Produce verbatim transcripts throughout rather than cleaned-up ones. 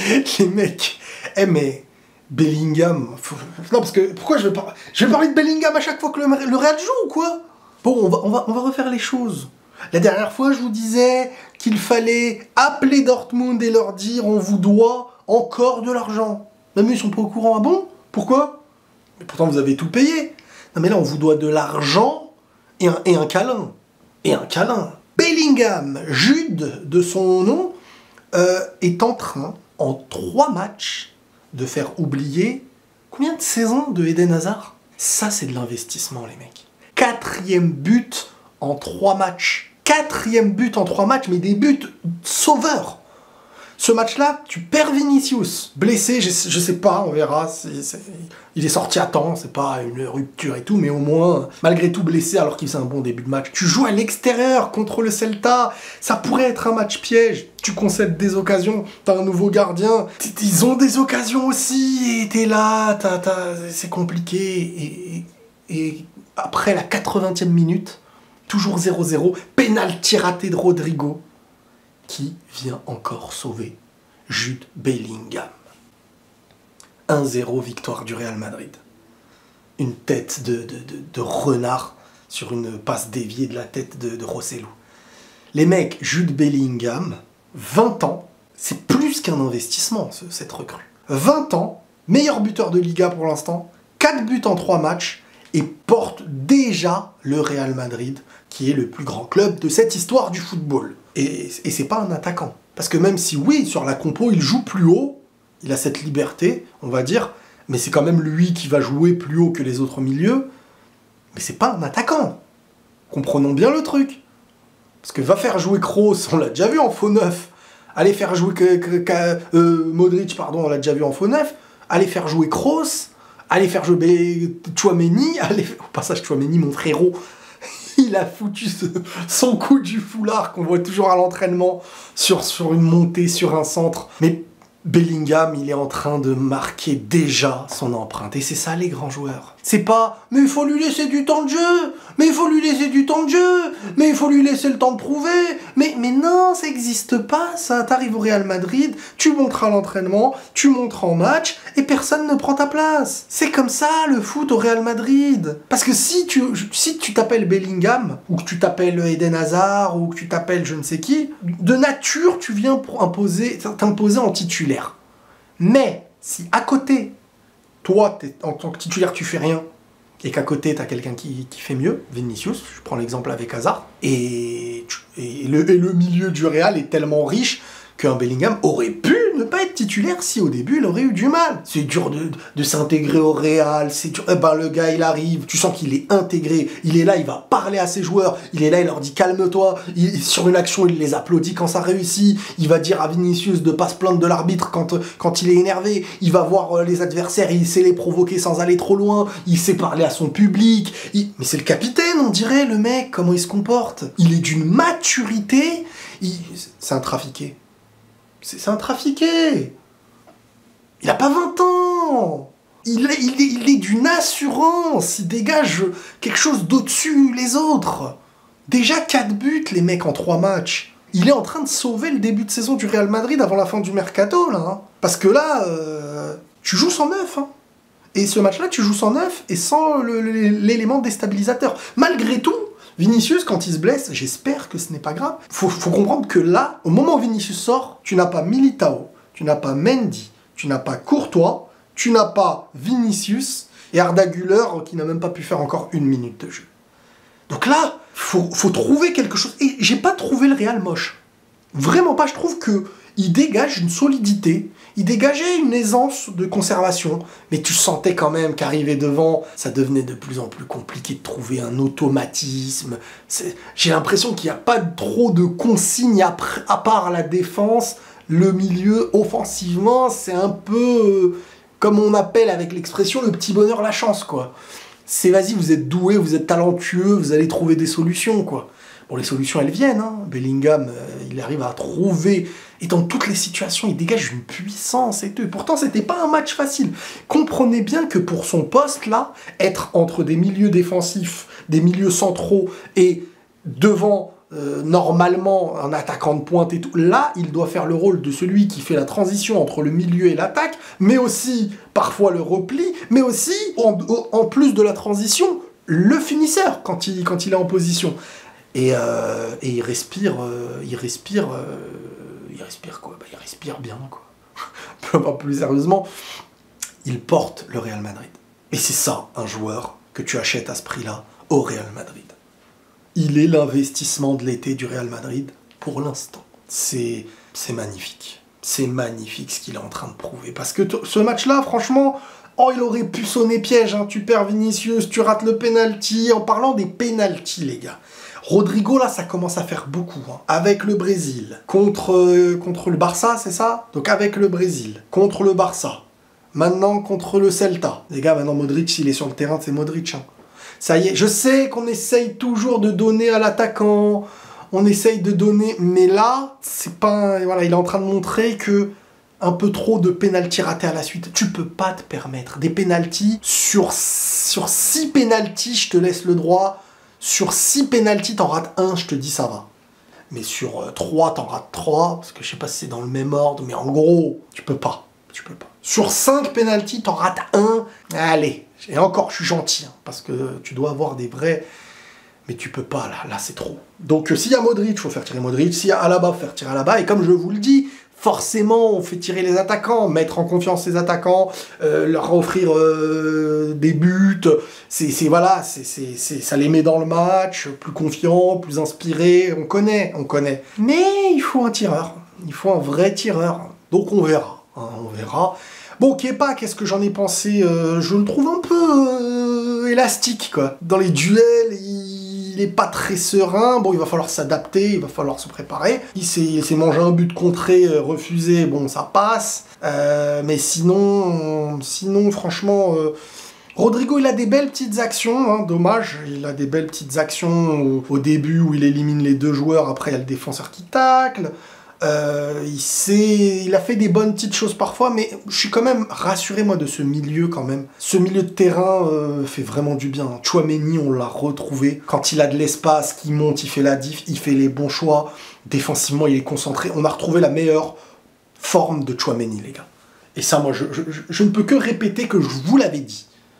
Les mecs, eh mais Bellingham, faut... non parce que pourquoi je vais par... je vais parler de Bellingham à chaque fois que le, le Real joue ou quoi? Bon, on va, on va, on va refaire les choses. La dernière fois, je vous disais qu'il fallait appeler Dortmund et leur dire on vous doit encore de l'argent. Même eux, ils sont pas au courant. Ah bon? Pourquoi? Mais pourtant, vous avez tout payé. Non mais là, on vous doit de l'argent et un, et un câlin. Et un câlin. Bellingham, Jude de son nom, euh, est en train, en trois matchs, de faire oublier combien de saisons de Eden Hazard? Ça, c'est de l'investissement, les mecs. Quatrième but en trois matchs. Quatrième but en trois matchs, mais des buts sauveurs. Ce match-là, tu perds Vinicius. Blessé, je, je sais pas, on verra. C'est, c'est, il est sorti à temps, c'est pas une rupture et tout, mais au moins, malgré tout blessé alors qu'il faisait un bon début de match. Tu joues à l'extérieur contre le Celta, ça pourrait être un match piège. Tu concèdes des occasions, t'as un nouveau gardien. Ils ont des occasions aussi, et t'es là, t'as, t'as, c'est compliqué. Et, et, et après la quatre-vingtième minute, toujours zéro zéro, pénalty raté de Rodrigo, qui vient encore sauver Jude Bellingham. un zéro victoire du Real Madrid. Une tête de, de, de, de renard sur une passe déviée de la tête de, de Rosselló. Les mecs, Jude Bellingham, vingt ans, c'est plus qu'un investissement, ce, cette recrue. vingt ans, meilleur buteur de Liga pour l'instant, quatre buts en trois matchs, et porte déjà le Real Madrid, qui est le plus grand club de cette histoire du football. Et, et c'est pas un attaquant. Parce que même si, oui, sur la compo, il joue plus haut, il a cette liberté, on va dire, mais c'est quand même lui qui va jouer plus haut que les autres milieux, mais c'est pas un attaquant. Comprenons bien le truc. Parce que va faire jouer Kroos, on l'a déjà vu en faux neuf. Aller faire jouer que, que, que, euh, Modric, pardon, on l'a déjà vu en faux neuf. Aller faire jouer Kroos, aller faire jouer Tchouaméni, aller... au passage Tchouaméni, mon frérot, il a foutu ce, son coup du foulard qu'on voit toujours à l'entraînement sur, sur une montée, sur un centre. Mais Bellingham, il est en train de marquer déjà son empreinte. Et c'est ça les grands joueurs. C'est pas « mais il faut lui laisser du temps de jeu, mais il faut lui laisser du temps de jeu, mais il faut lui laisser le temps de prouver ». Mais, mais non, ça n'existe pas, ça. T'arrives au Real Madrid, tu montres à l'entraînement, tu montres en match, et personne ne prend ta place. C'est comme ça le foot au Real Madrid. Parce que si tu si tu t'appelles Bellingham, ou que tu t'appelles Eden Hazard, ou que tu t'appelles je ne sais qui, de nature, tu viens pour imposer, t'imposer en titulaire. Mais si à côté, toi, en tant que titulaire, tu fais rien, et qu'à côté, tu as quelqu'un qui, qui fait mieux, Vinicius, je prends l'exemple avec Hazard, et, et, le, et le milieu du Real est tellement riche qu'un Bellingham aurait pu ne pas être titulaire si au début il aurait eu du mal. C'est dur de, de s'intégrer au Real, c'est dur. Eh ben, le gars il arrive, tu sens qu'il est intégré, il est là, il va parler à ses joueurs, il est là, il leur dit calme-toi, il, sur une action il les applaudit quand ça réussit, il va dire à Vinicius de pas se plaindre de l'arbitre quand, quand il est énervé, il va voir les adversaires, il sait les provoquer sans aller trop loin, il sait parler à son public, il... mais c'est le capitaine on dirait, le mec, comment il se comporte. Il est d'une maturité, il... c'est un trafiqué. C'est un trafiqué. Il n'a pas vingt ans. Il est, il est, il est d'une assurance. Il dégage quelque chose d'au-dessus les autres. Déjà quatre buts, les mecs, en trois matchs. Il est en train de sauver le début de saison du Real Madrid avant la fin du mercato, là. Hein. Parce que là, euh, tu joues sans neuf. Hein. Et ce match-là, tu joues sans neuf et sans l'élément déstabilisateur. Malgré tout, Vinicius, quand il se blesse, j'espère que ce n'est pas grave. Faut, faut comprendre que là, au moment où Vinicius sort, tu n'as pas Militao, tu n'as pas Mendy, tu n'as pas Courtois, tu n'as pas Vinicius et Arda Güler qui n'a même pas pu faire encore une minute de jeu. Donc là, faut, faut trouver quelque chose. Et j'ai pas trouvé le Real moche. Vraiment pas, je trouve que il dégage une solidité, il dégageait une aisance de conservation, mais tu sentais quand même qu'arriver devant, ça devenait de plus en plus compliqué de trouver un automatisme. J'ai l'impression qu'il n'y a pas trop de consignes à, à part la défense. Le milieu, offensivement, c'est un peu, euh, comme on appelle avec l'expression, le petit bonheur, la chance, quoi. C'est vas-y, vous êtes doué, vous êtes talentueux, vous allez trouver des solutions, quoi. Bon, les solutions, elles viennent, hein. Bellingham, euh, il arrive à trouver, et dans toutes les situations, il dégage une puissance et tout. Et pourtant, c'était pas un match facile. Comprenez bien que pour son poste, là, être entre des milieux défensifs, des milieux centraux, et devant euh, normalement un attaquant de pointe et tout. Là, il doit faire le rôle de celui qui fait la transition entre le milieu et l'attaque, mais aussi parfois le repli, mais aussi, en, en plus de la transition, le finisseur quand il, quand il est en position. Et, euh, et il respire, euh, il respire, euh, il respire quoi? Bah, il respire bien, quoi. Plus sérieusement, il porte le Real Madrid. Et c'est ça, un joueur que tu achètes à ce prix-là au Real Madrid. Il est l'investissement de l'été du Real Madrid pour l'instant. C'est magnifique. C'est magnifique ce qu'il est en train de prouver. Parce que ce match-là, franchement, oh, il aurait pu sonner piège. Hein. Tu perds Vinicius, tu rates le penalty. En parlant des penaltys, les gars. Rodrigo, là, ça commence à faire beaucoup. Hein. Avec le Brésil, contre, euh, contre le Barça, c'est ça? Donc avec le Brésil, contre le Barça. Maintenant, contre le Celta. Les gars, maintenant, Modric, s'il est sur le terrain, c'est Modric. Hein. Ça y est, je sais qu'on essaye toujours de donner à l'attaquant, on essaye de donner, mais là, c'est pas... Voilà, il est en train de montrer que un peu trop de pénaltys ratés à la suite. Tu peux pas te permettre. Des pénaltys, sur, sur six pénaltys, je te laisse le droit. Sur six pénaltys, t'en rates un, je te dis ça va. Mais sur euh, trois, t'en rates trois, parce que je sais pas si c'est dans le même ordre, mais en gros, tu peux pas. Tu peux pas. Sur cinq pénaltys, t'en rates un. Allez. Et encore, je suis gentil, hein, parce que tu dois avoir des vrais... Mais tu peux pas, là, là c'est trop. Donc euh, s'il y a Modric, il faut faire tirer Modric. S'il y a Alaba, il faut faire tirer Alaba. Et comme je vous le dis, forcément, on fait tirer les attaquants, mettre en confiance les attaquants, euh, leur offrir euh, des buts. C'est voilà, c'est c'est ça les met dans le match, plus confiants, plus inspirés. On connaît, on connaît. Mais il faut un tireur. Il faut un vrai tireur. Donc on verra, hein, on verra. Bon, Kepa, qu'est-ce que j'en ai pensé? euh, Je le trouve un peu euh, élastique, quoi. Dans les duels, il est pas très serein. Bon, il va falloir s'adapter, il va falloir se préparer. Il s'est mangé un but contré, euh, refusé, bon, ça passe. Euh, mais sinon, sinon, franchement... Euh, Rodrigo, il a des belles petites actions, hein, dommage, il a des belles petites actions au, au début où il élimine les deux joueurs, après il y a le défenseur qui tacle. Euh, il, sait, il a fait des bonnes petites choses parfois, mais je suis quand même rassuré, moi, de ce milieu, quand même. Ce milieu de terrain euh, fait vraiment du bien. Tchouaméni, on l'a retrouvé. Quand il a de l'espace, qu'il monte, il fait la diff, il fait les bons choix. Défensivement, il est concentré. On a retrouvé la meilleure forme de Tchouaméni, les gars. Et ça, moi, je, je, je, je ne peux que répéter que je vous l'avais dit.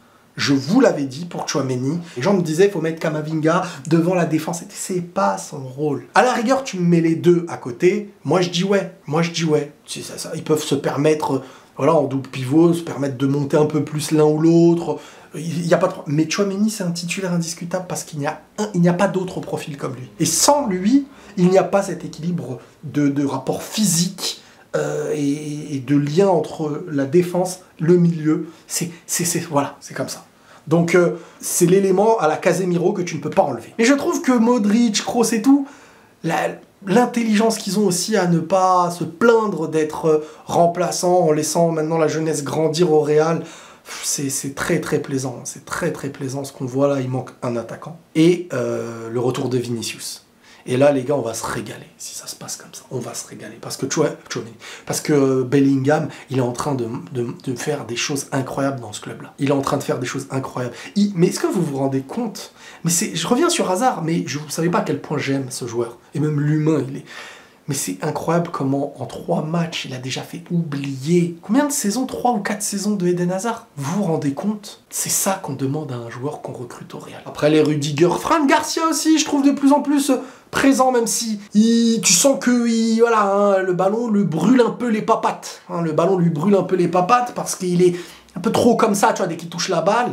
Je vous l'avais dit pour Tchouaméni. Les gens me disaient, il faut mettre Kamavinga devant la défense. C'est pas son rôle. À la rigueur, tu me mets les deux à côté. Moi, je dis ouais. Moi, je dis ouais. Ça, ça. Ils peuvent se permettre, voilà, en double pivot, se permettre de monter un peu plus l'un ou l'autre. Il n'y a pas de... Mais Tchouaméni, c'est un titulaire indiscutable parce qu'il n'y a, a pas d'autre profil comme lui. Et sans lui, il n'y a pas cet équilibre de, de rapport physique Euh, et, et de lien entre la défense, le milieu, c'est voilà, c'est comme ça. Donc euh, c'est l'élément à la Casemiro que tu ne peux pas enlever. Et je trouve que Modric, Kroos et tout, l'intelligence qu'ils ont aussi à ne pas se plaindre d'être remplaçants en laissant maintenant la jeunesse grandir au Real, c'est très très plaisant, c'est très très plaisant ce qu'on voit là, il manque un attaquant. Et euh, le retour de Vinicius. Et là, les gars, on va se régaler, si ça se passe comme ça. On va se régaler. Parce que, tu vois, parce que Bellingham, il est en train de, de, de faire des choses incroyables dans ce club-là. Il est en train de faire des choses incroyables. Il, mais est-ce que vous vous rendez compte? Mais c'est, je reviens sur Hazard, mais je ne savais pas à quel point j'aime ce joueur. Et même l'humain, il est... Mais c'est incroyable comment, en trois matchs, il a déjà fait oublier... Combien de saisons? Trois ou quatre saisons de Eden Hazard? Vous vous rendez compte? C'est ça qu'on demande à un joueur qu'on recrute au Real. Après, les Rudiger, Fran Garcia aussi, je trouve de plus en plus présent, même si il, tu sens que il, voilà, hein, le ballon lui brûle un peu les papates. Hein, le ballon lui brûle un peu les papates parce qu'il est un peu trop comme ça, tu vois, dès qu'il touche la balle.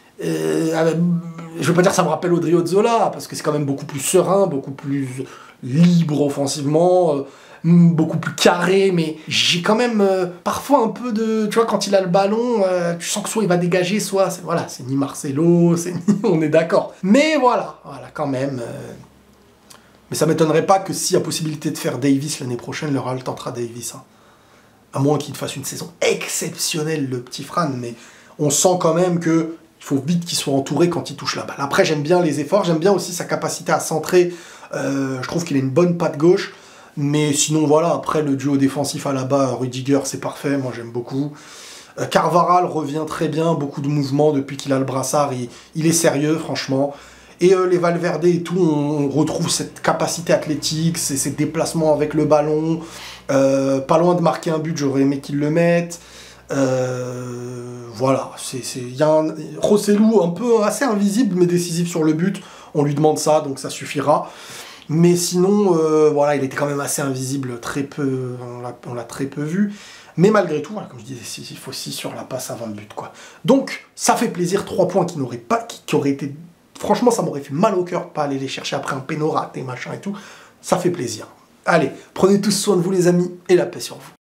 Euh, je veux pas dire que ça me rappelle Odriozola, parce que c'est quand même beaucoup plus serein, beaucoup plus libre offensivement, euh, beaucoup plus carré, mais j'ai quand même euh, parfois un peu de... Tu vois, quand il a le ballon, euh, tu sens que soit il va dégager, soit... Voilà, c'est ni Marcelo, c'est ni... On est d'accord. Mais voilà, voilà, quand même... Euh... Mais ça m'étonnerait pas que s'il y a possibilité de faire Davis l'année prochaine, le Real tentera Davis. Hein. À moins qu'il fasse une saison exceptionnelle, le petit Fran, mais on sent quand même que... Il faut vite qu'il soit entouré quand il touche la balle. Après, j'aime bien les efforts, j'aime bien aussi sa capacité à centrer. Euh, je trouve qu'il a une bonne patte gauche. Mais sinon, voilà, après, le duo défensif à la bas, Rudiger, c'est parfait. Moi, j'aime beaucoup. Euh, Carvajal revient très bien, beaucoup de mouvements depuis qu'il a le brassard. Il, il est sérieux, franchement. Et euh, les Valverde et tout, on, on retrouve cette capacité athlétique, ces, ces déplacements avec le ballon. Euh, pas loin de marquer un but, j'aurais aimé qu'ils le mettent. Euh, voilà, il y a un Rossellou un peu assez invisible mais décisif sur le but. On lui demande ça, donc ça suffira. Mais sinon, euh, voilà, il était quand même assez invisible, très peu, on l'a très peu vu. Mais malgré tout, voilà, comme je disais, il faut six sur la passe à vingt buts, quoi. Donc, ça fait plaisir, trois points qui n'auraient pas, qui, qui auraient été... Franchement, ça m'aurait fait mal au cœur de pas aller les chercher après un péno raté, machin et tout. Ça fait plaisir. Allez, prenez tous soin de vous, les amis, et la paix sur vous.